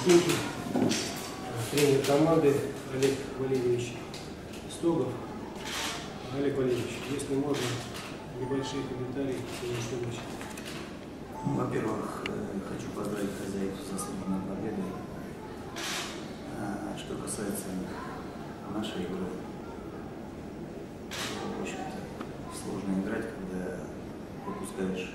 Химки, тренер команды Олег Валерьевич Стогов. Олег Валерьевич, если можно, небольшие комментарии по сегодняшнему матчу. Во-первых, хочу поздравить хозяев с заслуженной победой. Что касается нашей игры, в общем-то, сложно играть, когда выпускаешь,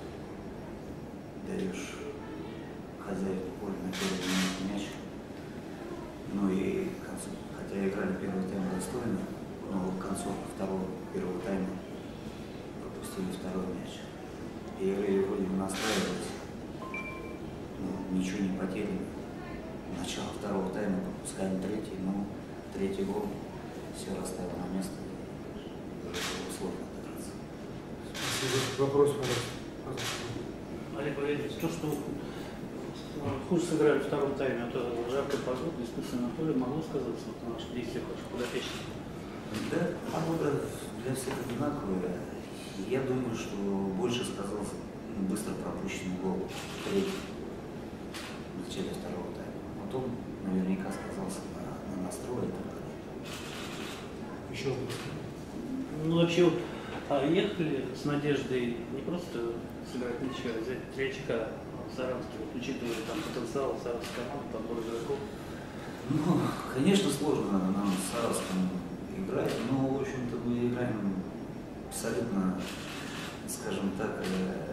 даешь хозяину поля на первый минут мяч. Ну и к концу, хотя играли первый тайм достойно, но к концу первого тайма пропустили второй мяч. И играли вроде бы настраивались, но ничего не потеряно. Начало второго тайма пропускаем третий, но третий гол все расставил на место. Уже было сложно отыграться. Спасибо. Вопрос, пожалуйста. Олег Валерьевич, то, что хуже сыграли в втором тайме, это жаркая погода, искусственное поле, могло сказаться на наших действиях ваших подопечных? Да, погода для всех одинаковая. Я думаю, что больше сказался быстро пропущенный гол третий в начале второго тайма. Вот он наверняка сказался на настрое и так далее. Еще вопрос. Ну, вообще, ехали с надеждой не просто сыграть ничего, а взять 3 очка в Саранске, учитывая там потенциал саранской команды, подбор игроков. Ну, конечно, сложно нам с Саранском играть, но, в общем-то, мы играем абсолютно, скажем так,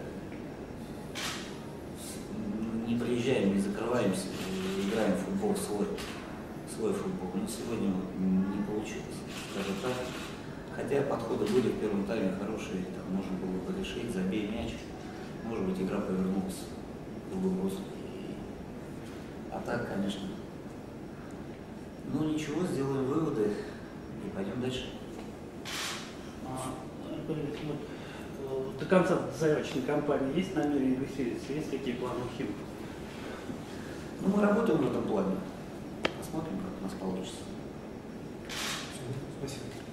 не приезжаем, не закрываемся, играем в футбол свой футбол. Но сегодня не получилось, скажем так. Хотя подходы были в первом тайме хорошие, там можно было бы решить, забей мяч. Может быть, игра повернулась в другую русло. А так, конечно. Ну ничего, сделаем выводы и пойдем дальше. До конца заявочной кампании есть намерение выселиться? Есть какие планы у Химки? Ну, мы работаем в этом плане. Посмотрим, как у нас получится. Спасибо.